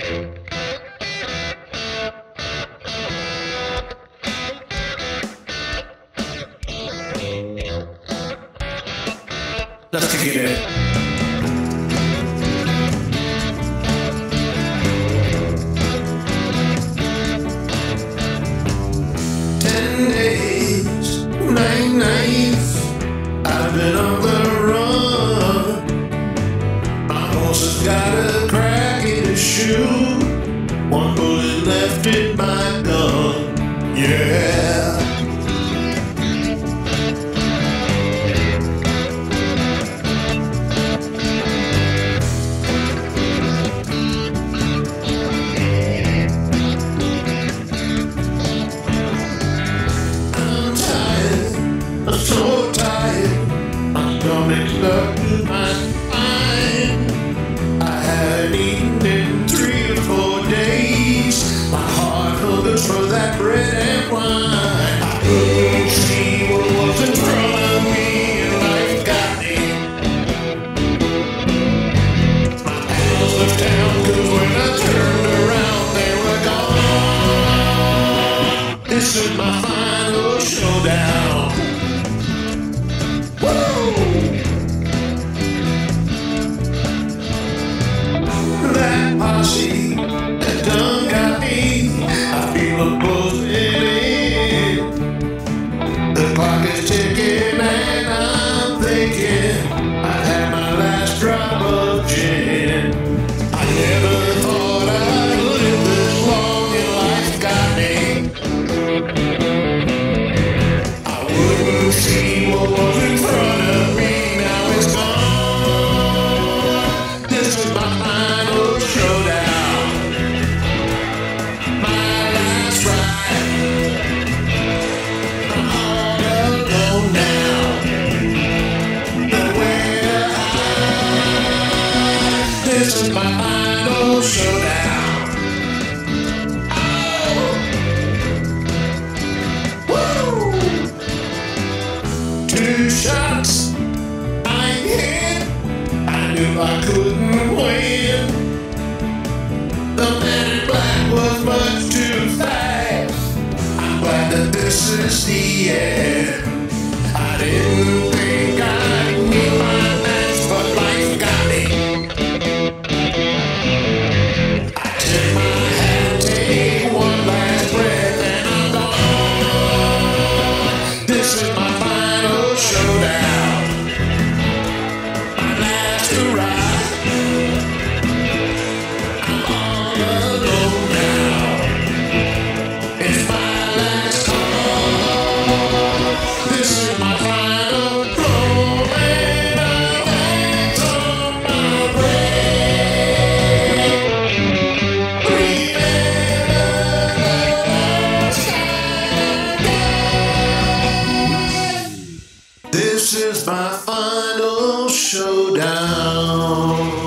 Let's kick it. 10 days, 9 nights, I've been on the run. My horse has got a crack in his shoe, one bullet left in my gun, yeah. So tired, my stomach's stuck to my spine. I haven't eaten in 3 or 4 days. My heart hungers for that bread and wine. I couldn't see what was in front of me, and life got me. My pals left town, 'cause when I turned around, they were gone. This is my final showdown. That posse that done got me, I feel a buzzing in. The clock is ticking and I'm thinking I've had my last drop of gin. I never thought I'd live this long and life got me. I wouldn't see what was in front of me, now it's gone. This is my final showdown, my last ride. I'm all alone now, nowhere to hide. This is my final showdown. Oh. Woo! 2 shots, I'm hit. I knew I couldn't win. The man in black was much too fast. I'm glad that this is the end. I didn't think I'd meet my match, but life got me. I tip my hat, take one last breath, and I'm gone. This is my final showdown, my last hurrah. I'm all alone now. It's my last call. This is my final blow, and I'm hands on my breath. Remember the last time. This is my final showdown.